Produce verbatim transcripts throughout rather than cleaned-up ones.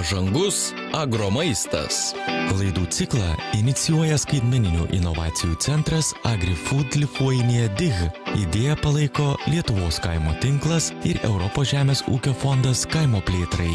Pažangus agromaistas. Laidų ciklą inicijuoja skaitmeninių inovacijų centras AgriFood Lithuania D I G. Idėją palaiko Lietuvos kaimo tinklas ir Europos žemės ūkio fondas kaimo plėtrai.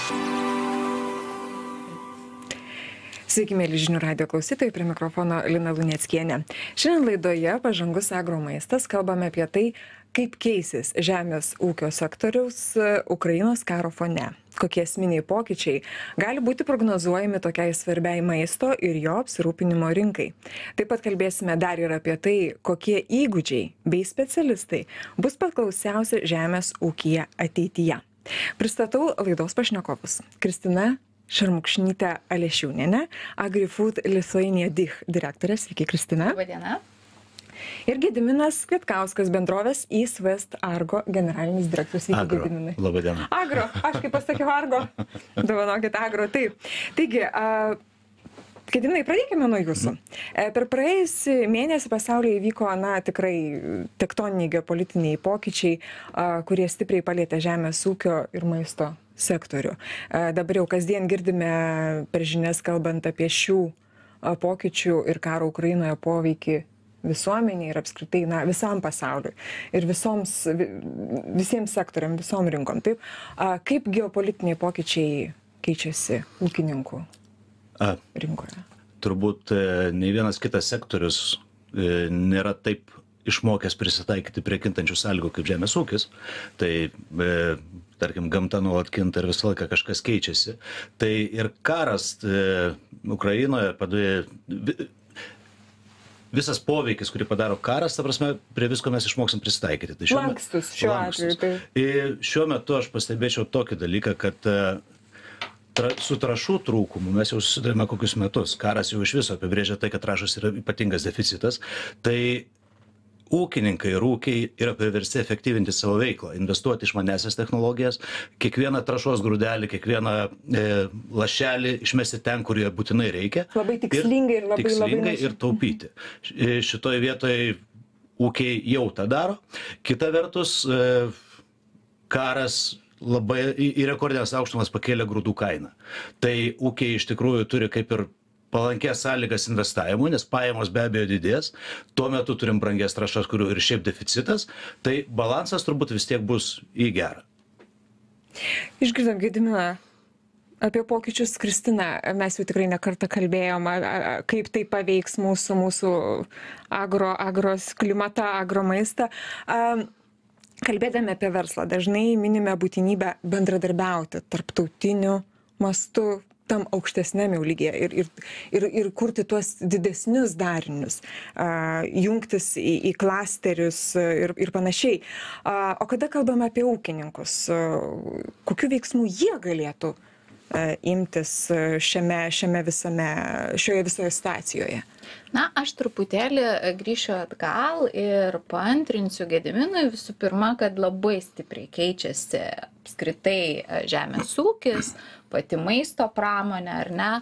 Sveiki, mėly žinių radijo klausytojai, prie mikrofono Lina Luneckienė. Šiandien laidoje Pažangus agromaistas kalbame apie tai, kaip keisis žemės ūkio sektoriaus Ukrainos karo fone. Kokie esminiai pokyčiai gali būti prognozuojami tokiai svarbiai maisto ir jo apsirūpinimo rinkai. Taip pat kalbėsime dar ir apie tai, kokie įgūdžiai bei specialistai bus paklausiausi žemės ūkyje ateityje. Pristatau laidos pašnekovus. Kristina Šermukšnytė Alešiūnienė, AgriFood Lithuania D I G direktorė. Sveiki, Kristina. Labą dieną. Ir Gediminas Kvietkauskas, bendrovės East West Argo generalinis direktorius. Sveiki, Agro. Gediminai. Labą dieną. Agro, aš kaip pasakiau Argo. Dovanokit Agro, taip. Taigi, a, Gediminai, pradėkime nuo jūsų. E, per praėjusį mėnesį pasaulyje įvyko, na, tikrai tektoniniai geopolitiniai pokyčiai, a, kurie stipriai palietė žemės ūkio ir maisto sektorių. E, dabar jau kasdien girdime per žinias kalbant apie šių a, pokyčių ir karo Ukrainoje poveikį visuomeniai ir apskritai, na, visam pasauliui ir visoms, visiems sektoriam, visom rinkom. Taip, a, kaip geopolitiniai pokyčiai keičiasi ūkininkų A, rinkoje? turbūt e, nei vienas kitas sektorius e, nėra taip išmokęs prisitaikyti prie kintančių sąlygų kaip žemės ūkis. Tai, e, tarkim, gamta nuolat kinta ir visą laiką kažkas keičiasi. Tai ir karas e, Ukrainoje padėjo. Visas poveikis, kurį padaro karas, ta prasme, prie visko mes išmoksim prisitaikyti. Tai šiuo Lankstus šiuo atveju. Tai... Ir šiuo metu aš pastebėčiau tokį dalyką, kad tra, su trąšų trūkumu mes jau susidurime kokius metus. Karas jau iš viso apibrėžia tai, kad trąšos yra ypatingas deficitas. Tai ūkininkai ir ūkiai yra priversti efektyvinti savo veiklą, investuoti išmanesias technologijas, kiekvieną trąšos grūdelį, kiekvieną e, lašelį išmesti ten, kur jie būtinai reikia. Labai tikslingai ir, ir labai, tikslingai labai ir taupyti. Šitoje vietoje ūkiai jau tą daro. Kita vertus, e, karas labai į, į rekordinės aukštumas pakėlė grūdų kainą. Tai ūkiai iš tikrųjų turi kaip ir palankės sąlygas investavimui, nes pajamos be abejo didės. Tuo metu turim brangias trąšas, kurių ir šiaip deficitas. Tai balansas turbūt vis tiek bus į gerą. Išgirdom, Gediminą, apie pokyčius. Kristina, mes jau tikrai nekartą kalbėjom, kaip tai paveiks mūsų, mūsų agro, agros klimatą, agromaistą. Kalbėdami apie verslą, dažnai minime būtinybę bendradarbiauti tarptautiniu mastu, tam aukštesniam jau lygyje ir, ir, ir, ir kurti tuos didesnius darinius, uh, jungtis į, į klasterius ir, ir panašiai. Uh, o kada kalbame apie ūkininkus, uh, kokių veiksmų jie galėtų uh, imtis šiame, šiame visame, šioje visoje situacijoje? Na, aš truputėlį grįšiu atgal ir paantrinsiu Gediminui visų pirma, kad labai stipriai keičiasi apskritai žemės ūkis, pati maisto pramonė, ar ne.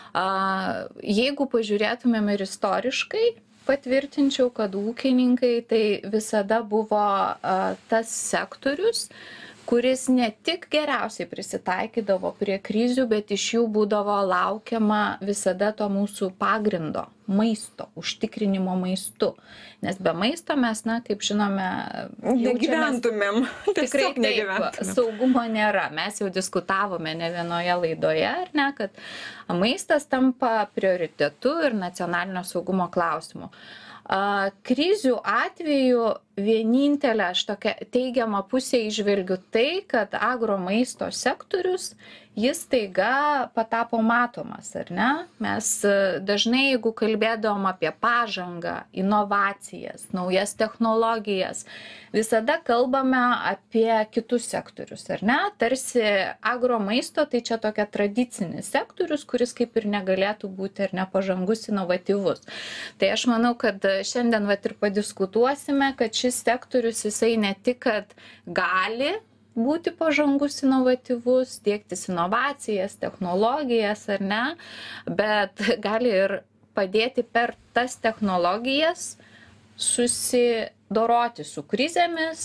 Jeigu pažiūrėtumėm ir istoriškai, patvirtinčiau, kad ūkininkai tai visada buvo tas sektorius, kuris ne tik geriausiai prisitaikydavo prie krizių, bet iš jų būdavo laukiama visada to mūsų pagrindo, maisto, užtikrinimo maistu. Nes be maisto mes, na, kaip žinome, negyventumėm. Tikrai taip, saugumo nėra. Mes jau diskutavome ne vienoje laidoje, ar ne, kad maistas tampa prioritetu ir nacionalinio saugumo klausimu. Krizių atveju vienintelė aš tokia teigiamą pusę įžvelgiu tai, kad agro maisto sektorius, jis taiga patapo matomas, ar ne? Mes dažnai, jeigu kalbėdavom apie pažangą, inovacijas, naujas technologijas, visada kalbame apie kitus sektorius, ar ne? Tarsi agro maisto tai čia tokia tradicinis sektorius, kuris kaip ir negalėtų būti ar nepažangus, inovatyvus. Tai aš manau, kad šiandien vat ir padiskutuosime, kad šis sektorius jisai ne tik, kad gali būti pažangus, inovatyvus, diegtis inovacijas, technologijas ar ne, bet gali ir padėti per tas technologijas susidoroti su krizėmis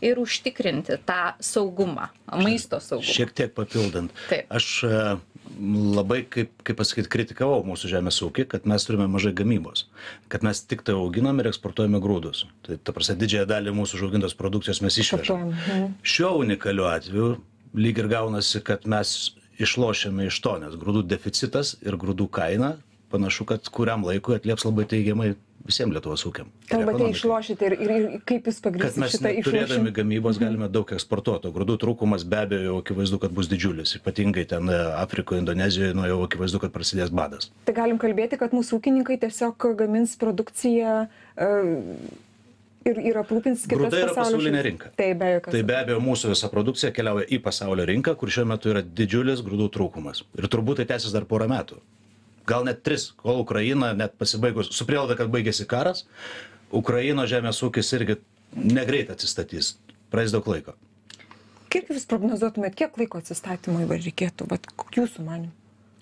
ir užtikrinti tą saugumą, maisto saugumą. Šiek tiek papildant. Taip. Aš labai, kaip, kaip pasakyti, kritikavau mūsų žemės ūkį, kad mes turime mažai gamybos, kad mes tik tai auginame ir eksportuojame grūdus. Tai ta prasme, didžiąją dalį mūsų užaugintos produkcijos mes išvežame. Šiuo unikaliu atveju lyg ir gaunasi, kad mes išlošiame iš to, nes grūdų deficitas ir grūdų kaina panašu, kad kuriam laikui atlieps labai teigiamai visiems Lietuvos ūkiam. Kalbate išlošyti ir, ir, ir kaip jūs pagrįsite šitą išlošimą? Kad mes turėdami gamybos galime daug eksportuoti. Grūdų trūkumas be abejo jau akivaizdu, kad bus didžiulis. Ypatingai ten Afrikoje, Indonezijoje, nu jau akivaizdu, kad prasidės badas. Tai galim kalbėti, kad mūsų ūkininkai tiesiog gamins produkciją uh, ir, ir aprūpins kitas pasaulio. Grūdai yra pasaulinė rinka. Tai be jokios. Tai be abejo mūsų visa produkcija keliauja į pasaulio rinką, kur šiuo metu yra didžiulis grūdų trūkumas. Ir turbūt tai tęsis dar porą metų. Gal net tris, kol Ukraina net pasibaigus, su prielaida, kad baigėsi karas, Ukraino žemės ūkis irgi negreit atsistatys, praeis daug laiko. Kiek jūs prognozuotumėt, kiek laiko atsistatymui reikėtų, bet jūsų manim?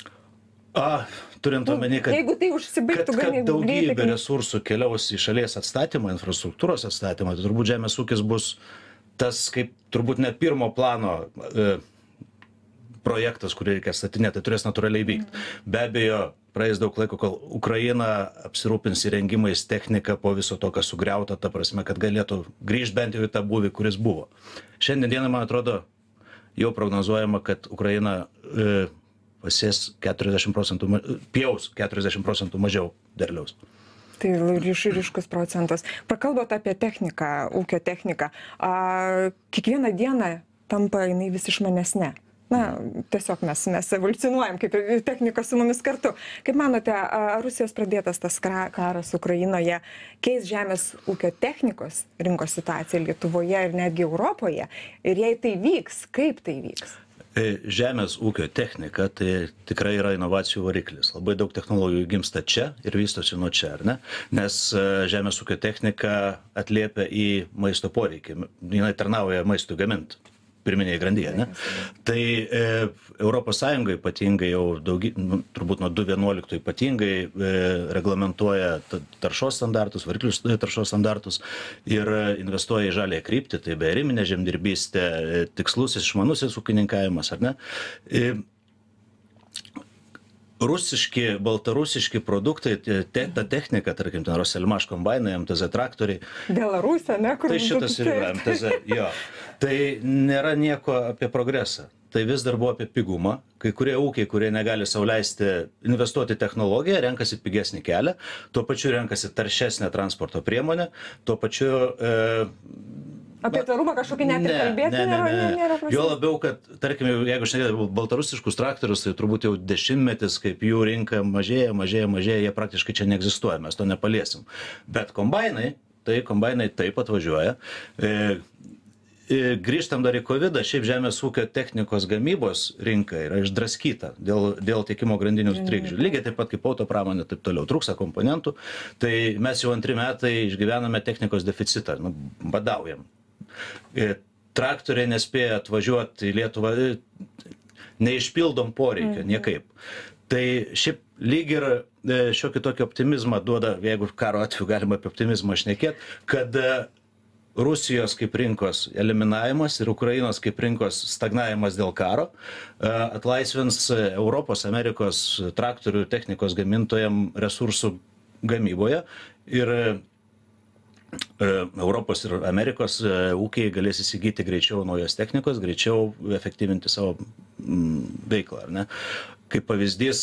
A, turint omeny, kad, jeigu tai užsibaigtų, kad, kad daugybė greitai, resursų keliaus į šalies atstatymą, infrastruktūros atstatymą, tai turbūt žemės ūkis bus tas, kaip turbūt ne pirmo plano e, projektas, kurį reikia statinėti, tai turės natūraliai vykti. Mm. Be abejo, praeis daug laiko, kol Ukraina apsirūpins įrengimais techniką po viso to, kas sugriauta, ta prasme, kad galėtų grįžti bent jau į tą būvį, kuris buvo. Šiandien dieną, man atrodo, jau prognozuojama, kad Ukraina e, pasės keturiasdešimt procentų, pjaus keturiasdešimt procentų mažiau derliaus. Tai ryš, ryškus procentas. Pakalbot apie techniką, ūkio techniką. A, kiekvieną dieną tampa jinai vis išmanesnė. Na, tiesiog mes, mes evoliucionuojam kaip ir technika su mumis kartu. Kaip manote, ar Rusijos pradėtas tas karas Ukrainoje keis žemės ūkio technikos rinkos situaciją Lietuvoje ir netgi Europoje? Ir jei tai vyks, kaip tai vyks? Žemės ūkio technika tai tikrai yra inovacijų variklis. Labai daug technologijų gimsta čia ir vystosi nuo čia, ar ne? Nes žemės ūkio technika atliepia į maisto poreikį. Jinai tarnauja maistui gaminti. Pirminėje grandyje, ne? Tai e, Europos Sąjunga ypatingai jau daugi, nu, turbūt nuo du tūkstančiai vienuoliktų ypatingai e, reglamentuoja taršos standartus, variklių taršos standartus ir investuoja į žalėją kryptį, tai beariminė žemdirbystė, tikslusis išmanusis ūkininkavimas, ar ne? E, Rusiški, baltarusiški produktai, te, ta technika, tarkim, ten Roselmaš kombainai, M T Z traktoriai. Belarusė, ne? Kur tai šitas ir yra M T Z, jo. Tai nėra nieko apie progresą. Tai vis dar buvo apie pigumą. Kai kurie ūkiai, kurie negali sau leisti investuoti technologiją, renkasi pigesnį kelią, tuo pačiu renkasi taršesnę transporto priemonę, tuo pačiu... E, Apie tvarumą kažkokį net ir kalbėti ne, ne, ne, ne. nėra prasmės. Jo labiau, kad, tarkim, jeigu šnekėtume baltarusiškus traktorius, tai turbūt jau dešimtmetis, kaip jų rinka mažėja, mažėja, mažėja, jie praktiškai čia neegzistuoja, mes to nepaliesim. Bet kombainai, tai kombainai taip atvažiuoja. E, e, grįžtam dar į kovidą, šiaip žemės ūkio technikos gamybos rinka yra išdraskyta dėl, dėl tiekimo grandinių trikdžių. Lygiai taip pat kaip auto pramonė, taip toliau, trūksta komponentų. Tai mes jau antri metai išgyvename technikos deficitą, nu, badaujam. Traktoriai nespėja atvažiuoti į Lietuvą, neišpildom poreikio niekaip. Tai šiaip lyg ir šiokį tokį optimizmą duoda, jeigu karo atveju galima apie optimizmą šnekėti, kad Rusijos kaip rinkos eliminavimas ir Ukrainos kaip rinkos stagnavimas dėl karo atlaisvins Europos, Amerikos traktorių technikos gamintojam resursų gamyboje ir Europos ir Amerikos ūkiai galės įsigyti greičiau naujos technikos, greičiau efektyvinti savo veiklą, ar ne? Kaip pavyzdys,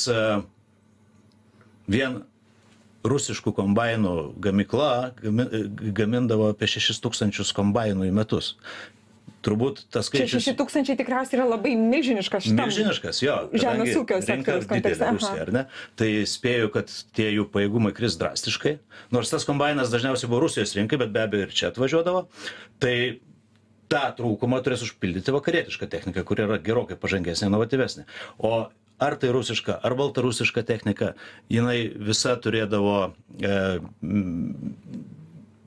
vien rusiškų kombainų gamykla gamindavo apie šešis tūkstančius kombainų į metus. Turbūt tas skaičius... šeši tūkstančiai tikriausiai yra labai milžiniškas šitam milžiniškas, jo, žemės ūkio sektoriaus kontekste. Rusija, ar ne? Tai spėju, kad tie jų pajėgumai kris drastiškai. Nors tas kombainas dažniausiai buvo Rusijos rinkai, bet be abejo ir čia atvažiuodavo. Tai tą trūkumą turės užpildyti vakarietiška technika, kuri yra gerokai pažangesnė, inovatyvesnė. O ar tai rusiška, ar baltarusiška technika, jinai visa turėdavo... E,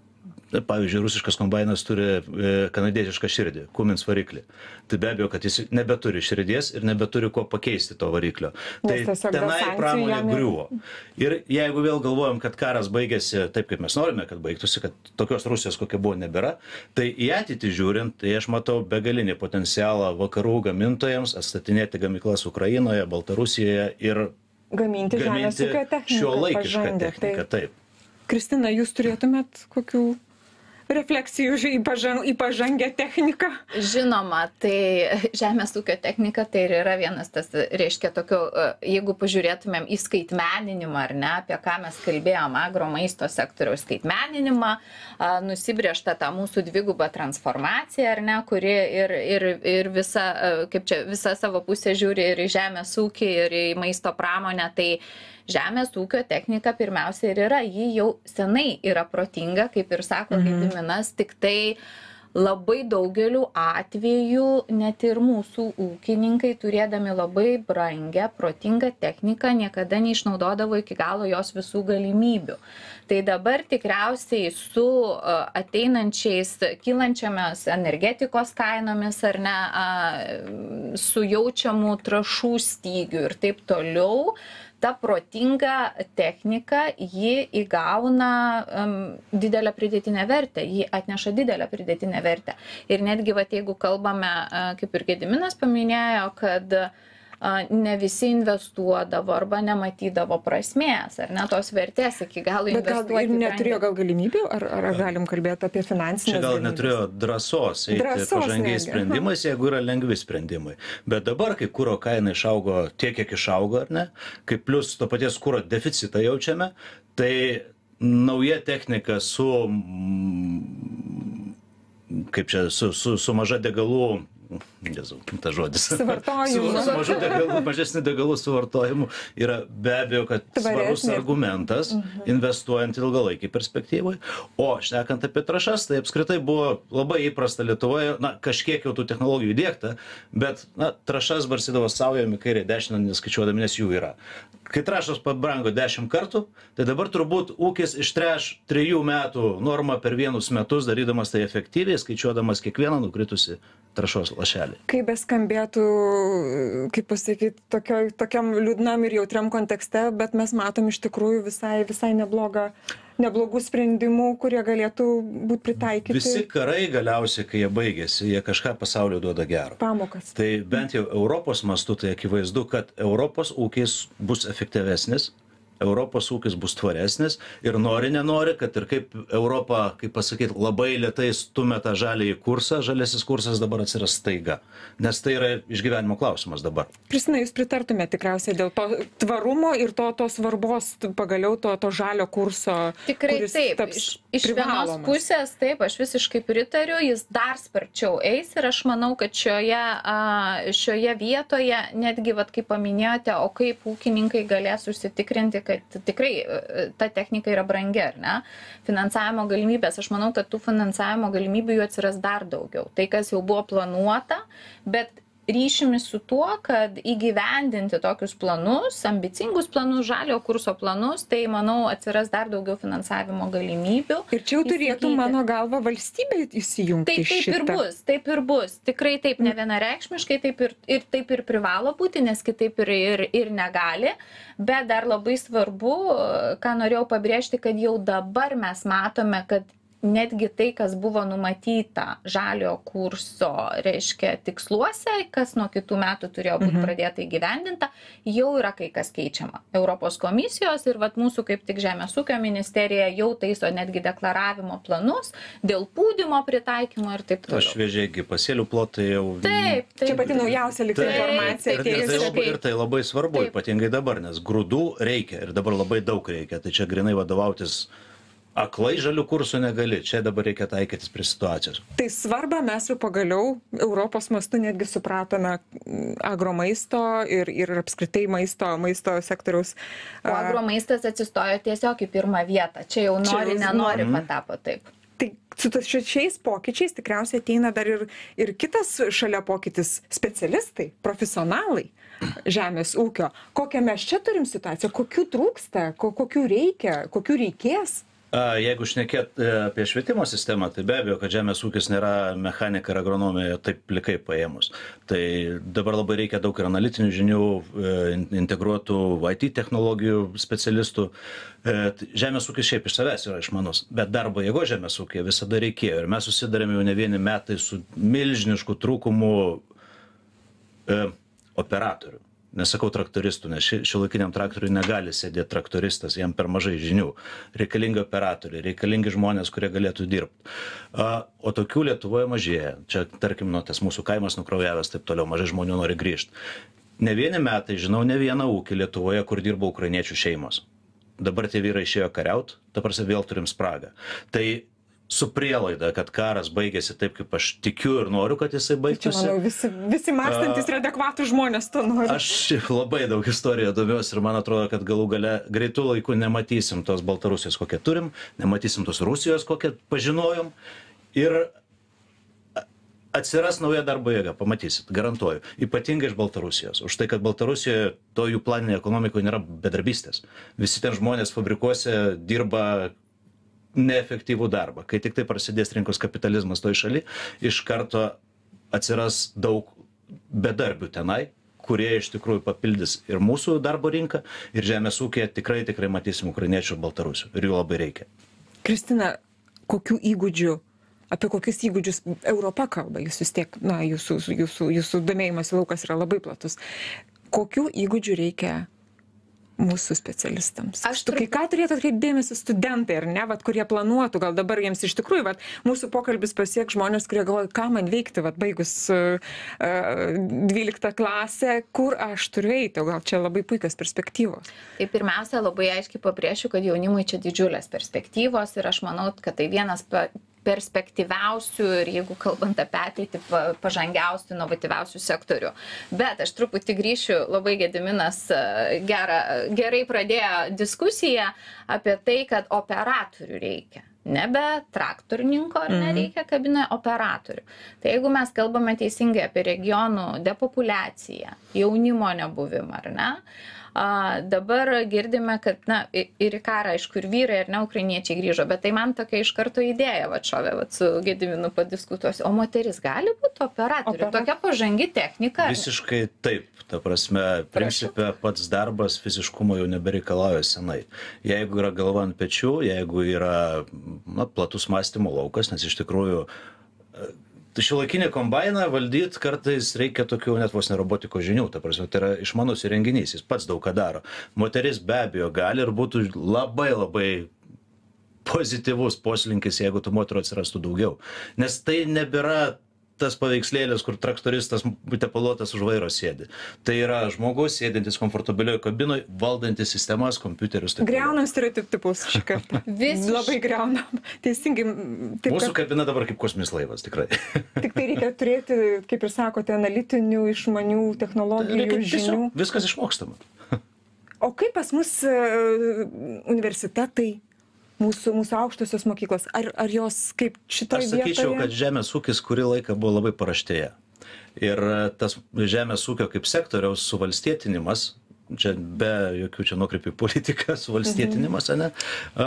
pavyzdžiui, rusiškas kombainas turi kanadietišką širdį, Cummins variklį. Tai be abejo, kad jis nebeturi širdies ir nebeturi ko pakeisti to variklio. Tai tenai pramonė griuvo. Ir jeigu vėl galvojam, kad karas baigėsi taip, kaip mes norime, kad baigtųsi, kad tokios Rusijos, kokia buvo, nebėra, tai į ateitį žiūrint, tai aš matau begalinį potencialą vakarų gamintojams atstatinėti gamyklas Ukrainoje, Baltarusijoje ir gaminti, gaminti šio laikišką techniką. Taip. Kristina, jūs turėtumėt kokių refleksijų į, pažang, į pažangę techniką? Žinoma, tai žemės ūkio technika tai ir yra vienas tas, reiškia, tokio, jeigu pažiūrėtumėm į skaitmeninimą, ar ne, apie ką mes kalbėjom, agro maisto sektoriaus skaitmeninimą, nusibrėžta ta mūsų dviguba transformacija, ar ne, kuri ir, ir, ir visa, kaip čia, visa savo pusę žiūri ir į žemės ūkį, ir į maisto pramonę, tai žemės ūkio technika pirmiausia ir yra, ji jau senai yra protinga, kaip ir sako Gediminas, tik tai labai daugeliu atvejų net ir mūsų ūkininkai, turėdami labai brangę, protingą techniką, niekada neišnaudodavo iki galo jos visų galimybių. Tai dabar tikriausiai su ateinančiais, kylančiamis energetikos kainomis, ar ne, su jaučiamu trąšų stygiu ir taip toliau, ta protinga technika, ji įgauna um, didelę pridėtinę vertę, ji atneša didelę pridėtinę vertę. Ir netgi, vat, jeigu kalbame, uh, kaip ir Gediminas paminėjo, kad uh, ne visi investuodavo arba nematydavo prasmės, ar ne tos vertės iki galo investuoti. Bet gal ir neturėjo gal galimybių, ar, ar galim kalbėti apie finansinės Čia gal galimybės? Neturėjo drąsos eiti Drąsos pažangiais netgi. sprendimais, jeigu yra lengvi sprendimai. Bet dabar, kai kuro kaina išaugo tiek, kiek išaugo, ar ne, kai plus to paties kuro deficitą jaučiame, tai nauja technika su, kaip čia, su, su, su maža degalų, Jėzau, ta žodis. Suvartojimu. Su, su mažu degalų, mažesniu degalų suvartojimu yra be abejo, kad svarus argumentas investuojant ilgalaikį perspektyvai. O šnekant apie trąšas, tai apskritai buvo labai įprasta Lietuvoje, na, kažkiek jau tų technologijų įdiegta, bet, na, trąšas barsydavo saujami kairė dešinę, neskaičiuodami, nes jų yra. Kai trąšos pabrango dešimt kartų, tai dabar turbūt ūkis ištreš trijų metų normą per vienus metus, darydamas tai efektyviai, skaičiuodamas kiekvieną nukritusi trąšos lašelį. Kaip beskambėtų, kaip pasakyti, tokio, tokiam liūdnam ir jautriam kontekste, bet mes matom iš tikrųjų visai, visai neblogą, neblogų sprendimų, kurie galėtų būti pritaikyti. Visi karai galiausiai, kai jie baigėsi, jie kažką pasaulio duoda gero. Pamokas. Tai bent jau Europos mastu, tai akivaizdu, kad Europos ūkis bus efektyvesnis, Europos ūkis bus tvaresnis ir nori, nenori, kad ir kaip Europa, kaip pasakyti, labai lėtai stumia tą žaliąjį kursą, žaliasis kursas dabar atsiras staiga. Nes tai yra išgyvenimo klausimas dabar. Kristina, jūs pritartumėte tikriausiai dėl to tvarumo ir to, to svarbos pagaliau to, to žalio kurso. Tikrai taip. Iš, iš vienos pusės, taip, aš visiškai pritariu, jis dar sparčiau eis ir aš manau, kad šioje, šioje vietoje, netgi, vat, kaip paminėjote, o kaip ūkininkai galės užsitikrinti, kad tikrai ta technika yra brangi, ar ne? Finansavimo galimybės, aš manau, kad tų finansavimo galimybių jų atsiras dar daugiau. Tai, kas jau buvo planuota, bet ryšimis su tuo, kad įgyvendinti tokius planus, ambicingus planus, žalio kurso planus, tai, manau, atsiras dar daugiau finansavimo galimybių. Ir čia jau turėtų, mano galva, valstybė įsijungti taip, taip šitą. Ir bus, taip ir bus. Tikrai taip, ne vienareikšmiškai, taip ir, ir taip ir privalo būti, nes kitaip ir, ir, ir negali. Bet dar labai svarbu, ką norėjau pabrėžti, kad jau dabar mes matome, kad netgi tai, kas buvo numatyta žalio kurso, reiškia, tiksluose, kas nuo kitų metų turėjo būti mhm. pradėta įgyvendinta, jau yra kai kas keičiama. Europos komisijos ir vat, mūsų kaip tik Žemės ūkio ministerija jau taiso netgi deklaravimo planus dėl pūdymo pritaikymo ir taip toliau. O šviežiai pasėlių plotai jau... Taip, taip. Čia pati naujausia likta informacija. Ir, ir, tai labai, ir tai labai svarbu, taip. Ypatingai dabar, nes grūdų reikia ir dabar labai daug reikia. Tai čia grinai vadovautis aklai žalių kursų negali, čia dabar reikia taikytis prie situacijos. Tai svarbą mes jau pagaliau Europos mastu netgi supratome agromaisto ir, ir apskritai maisto, maisto sektoriaus. O agromaistas atsistojo tiesiog į pirmą vietą. Čia jau nori, čia nenori mm. patapo taip. Tai su šiais pokyčiais tikriausiai ateina dar ir, ir kitas šalia pokytis - specialistai, profesionalai žemės ūkio. Kokią mes čia turim situaciją, kokių trūksta, kokių reikia, kokių reikės? Jeigu šnekėt apie švietimo sistemą, tai be abejo, kad žemės ūkis nėra mechanika ir agronomija taip plikai paėmus. Tai dabar labai reikia daug ir analitinių žinių, integruotų I T technologijų specialistų. Žemės ūkis šiaip iš savęs yra išmanus, bet darbo jėgo žemės ūkija visada reikėjo. Ir mes susidarėme jau ne vieni metai su milžinišku trūkumu e, operatorių. Nesakau traktoristų, nes šiuolaikiniam traktoriui negali sėdėti traktoristas, jam per mažai žinių. Reikalingi operatoriai, reikalingi žmonės, kurie galėtų dirbti. O tokių Lietuvoje mažėja. Čia, tarkim, nu, tas mūsų kaimas nukraujavęs, taip toliau, mažai žmonių nori grįžti. Ne vieni metai, žinau, ne vieną ūkį Lietuvoje, kur dirba ukrainiečių šeimos. Dabar tie vyrai išėjo kariaut, dabar vėl turim spragą. Tai su prielaida, kad karas baigėsi taip, kaip aš tikiu ir noriu, kad jisai baigtųsi. Čia, manau, visi, visi mąstantis ir adekvatų žmonės to nori. Aš labai daug istoriją domiuosi ir man atrodo, kad galų gale greitų laikų nematysim tos Baltarusijos, kokią turim, nematysim tos Rusijos, kokią pažinojom ir atsiras nauja darbo jėga, pamatysit, garantuoju. Ypatingai iš Baltarusijos. Už tai, kad Baltarusijoje to jų planinėje ekonomikoje nėra bedarbystės. Visi ten žmonės fabrikuose dirba neefektyvų darbą. Kai tik tai prasidės rinkos kapitalizmas toj šaly, iš karto atsiras daug bedarbių tenai, kurie iš tikrųjų papildys ir mūsų darbo rinką, ir žemės ūkyje tikrai, tikrai matysim ukrainiečių ir baltarusių. Ir jų labai reikia. Kristina, kokių įgūdžių, apie kokius įgūdžius Europa kalba? Jūs vis tiek, na, jūsų, jūsų, jūsų domėjimas laukas yra labai platus. Kokių įgūdžių reikia mūsų specialistams? Aš tu, kai ką turėtų atkreipti dėmesį studentai, ar ne, vat, kurie planuotų, gal dabar jiems iš tikrųjų, vat, mūsų pokalbis pasiek žmonės, kurie galvoja, ką man veikti, vat, baigus uh, dvyliktą klasę, kur aš turiu eiti, o gal čia labai puikios perspektyvos. Tai pirmiausia, labai aiškiai pabrėšiu, kad jaunimui čia didžiulės perspektyvos ir aš manau, kad tai vienas perspektyviausių ir jeigu kalbant apie ateitį, pažangiausių, inovatyviausių sektorių. Bet aš truputį grįšiu, labai Gediminas gerą, gerai pradėjo diskusiją apie tai, kad operatorių reikia. Nebe traktorininko, ar nereikia kabinoje operatorių. Tai jeigu mes kalbame teisingai apie regionų depopulaciją, jaunimo nebuvimą, ar ne? A, dabar girdime, kad na, ir į karą, aišku, ir vyrai, ir ne ukrainiečiai grįžo, bet tai man tokia iš karto idėja, va šovė, va su Gediminu padiskutuosiu, o moteris gali būti operatorių, Opera... tokia pažangi technika. Visiškai taip, ta prasme, principė pats darbas fiziškumo jau nebereikalauja senai. Jeigu yra galva ant pečių, jeigu yra na, platus mąstymo laukas, nes iš tikrųjų šiuolaikinį kombainą valdyt kartais reikia tokių net vos ne robotikos žinių, ta prasme, tai yra išmanus įrenginys, jis pats daug ką daro. Moteris be abejo gali ir būtų labai labai pozityvus poslinkis, jeigu tų moterų atsirastų daugiau. Nes tai nebėra tas paveikslėlis, kur traktoristas tepaluotas už vairo sėdi. Tai yra žmogus sėdintis komfortabilioje kabinoje, valdantis sistemas, kompiuterius. Greunam stereotipus šį kartą. Labai greunam. Teisingai. Taip, mūsų kad... kabina dabar kaip kosminis laivas, tikrai. Tik tai reikia turėti, kaip ir sakote, analitinių, išmanių technologijų, reikia, žinių. Tiesiog, viskas išmokstama. O kaip pas mus uh, universitetai, Mūsų, mūsų aukštosios mokyklos, ar, ar jos kaip šitoje vietoje? Aš sakyčiau, kad žemės ūkis kurį laiką buvo labai paraštėje. Ir tas žemės ūkio kaip sektoriaus suvalstietinimas, čia be jokių čia nukreipių politiką, suvalstietinimas, mhm. ne,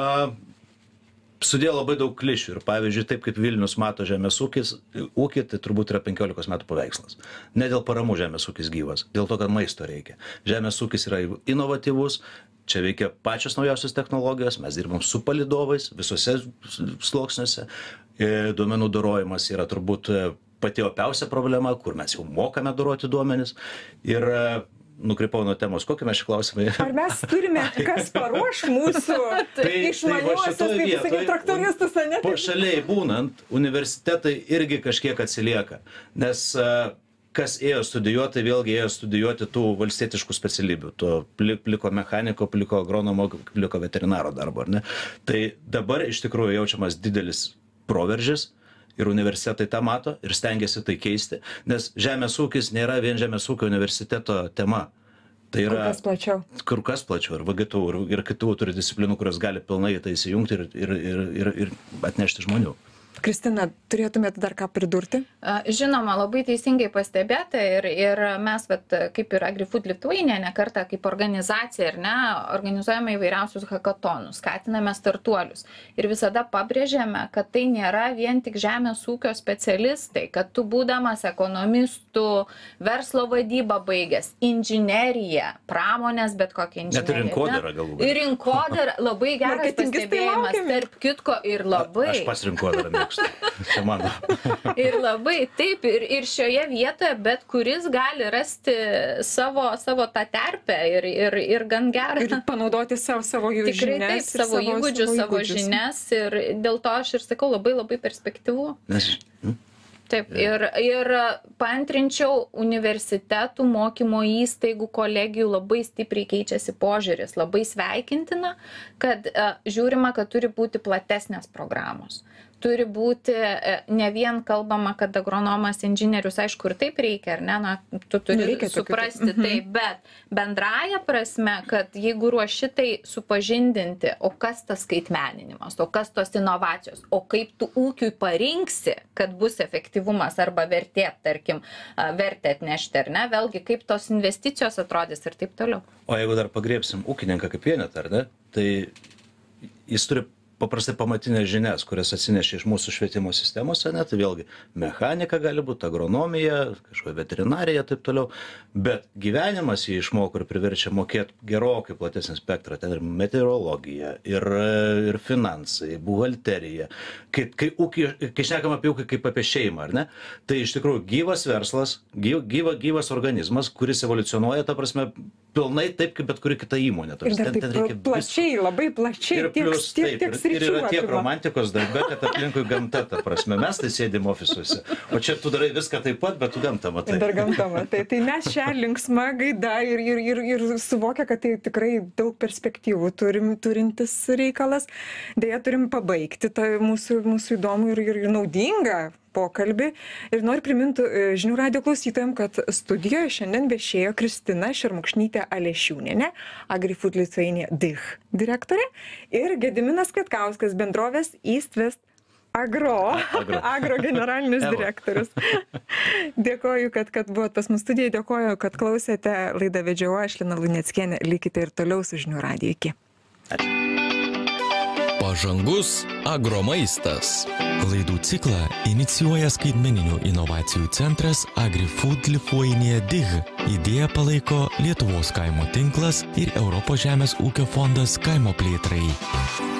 a, sudėjo labai daug klišių. Ir pavyzdžiui, taip kaip Vilnius mato žemės ūkis, ūkį, tai turbūt yra penkiolikos metų paveikslas. Ne dėl paramų žemės ūkis gyvas, dėl to, kad maisto reikia. Žemės ūkis yra inovatyvus, čia veikia pačios naujausios technologijos, mes dirbam su palydovais visose sluoksniuose. Duomenų dorojimas yra turbūt pati opiausia problema, kur mes jau mokame doroti duomenis. Ir nukrypau nuo temos, kokie mes šį klausimai. Ar mes turime, kas paruoš mūsų išmaniuosius, kaip sakyti, traktoristus, ar ne? Po šaliai būnant, universitetai irgi kažkiek atsilieka, nes kas ėjo studijuoti, vėlgi ėjo studijuoti tų valstietiškų specialybių, to pliko mechaniko, pliko agronomo, pliko veterinaro darbo, ar ne? Tai dabar iš tikrųjų jaučiamas didelis proveržis ir universitetai tą mato ir stengiasi tai keisti, nes žemės ūkis nėra vien žemės ūkio universiteto tema. Tai yra kur kas plačiau. Kur kas plačiau. Ir V G T U, ir, ir kitų turi disciplinų, kurios gali pilnai tai įsijungti ir, ir, ir, ir, ir atnešti žmonių. Kristina, turėtumėte dar ką pridurti? Žinoma, labai teisingai pastebėta ir, ir mes, vat, kaip ir AgriFood Lithuania, ne kartą kaip organizacija, ir ne, organizuojame įvairiausius hakatonus, skatiname startuolius ir visada pabrėžiame, kad tai nėra vien tik žemės ūkio specialistai, kad tu būdamas ekonomistų, verslo vadybą baigęs, inžineriją, pramonės, bet kokią inžineriją. Net ir rinkodara galbūt. Ir rinkodara, labai geras pastebėjimas, tarp kitko ir labai. Aš pats rinkodarą mėgstu. Čia mano. Ir labai taip, ir, ir šioje vietoje bet kuris gali rasti savo, savo tą terpę ir, ir, ir gan gerą. Ir panaudoti savo, savo jų Tikrai žinias. Taip, savo, savo įgūdžius, savo, savo žinias ir dėl to aš ir sakau labai labai perspektyvu. Nes, hm? Taip, ir, ir paantrinčiau universitetų, mokymo įstaigų, kolegijų labai stipriai keičiasi požiūris, labai sveikintina, kad uh, žiūrima, kad turi būti platesnės programos. Turi būti ne vien kalbama, kad agronomas, inžinierius, aišku, ir taip reikia, ar ne, na, tu turi Nereikia suprasti tai, bet bendraja prasme, kad jeigu ruoši tai supažindinti, o kas tas skaitmeninimas, o kas tos inovacijos, o kaip tu ūkiui parinksi, kad bus efektyvumas arba vertė, tarkim, vertė atnešti, ar ne, vėlgi, kaip tos investicijos atrodys ir taip toliau. O jeigu dar pagriebsim ūkininką kaip vienetą, ar ne, tai jis turi paprastai pamatinės žinias, kurias atsinešė iš mūsų švietimo sistemos, ne, tai vėlgi mechanika gali būti, agronomija, kažkokia veterinarija, taip toliau, bet gyvenimas jį išmoko ir priverčia mokėti gerokai platesnį spektrą, ten ir meteorologija, ir, ir finansai, buhalterija, kai, kai, ūkį, kai šnekam apie ūkį kaip apie šeimą, ar ne, tai iš tikrųjų gyvas verslas, gyv, gyva, gyvas organizmas, kuris evoliucionuoja, ta prasme, pilnai taip, kaip bet kuri kita įmonė. Ir dar taip ten, plačiai, vis... labai plačiai, ir plius, tiek, tiek, tiek ir yra tiek romantikos darbe, kad aplinkui gamta, ta prasme, mes tai sėdim ofisuose, o čia tu darai viską taip pat, bet tu gamtą matai. Dar gamtą matai. Tai mes šią linksmą gaidą ir, ir, ir, ir suvokia, kad tai tikrai daug perspektyvų turim, turintis reikalas. Deja, turim pabaigti tą mūsų, mūsų įdomų ir, ir naudingą pokalbį. Ir noriu priminti žinių radijo klausytojams, kad studijoje šiandien viešėjo Kristina Šermukšnytė Alešiūnienė, AgriFood Lithuania D I H direktorė, ir Gediminas Kvietkauskas, bendrovės East West Agro, Agro, Agro generalinis direktorius. Dėkoju, kad, kad buvot pas mus studijoje, dėkoju, kad klausėte. Laidą vedžiau aš, Lina Luneckienė. Likite ir toliau su žinių radiju. Iki. Ačiū. Pažangus agromaistas. Laidų ciklą inicijuoja skaitmeninių inovacijų centras AgriFood Lithuania D I H. Idėją palaiko Lietuvos kaimo tinklas ir Europos žemės ūkio fondas kaimo plėtrai.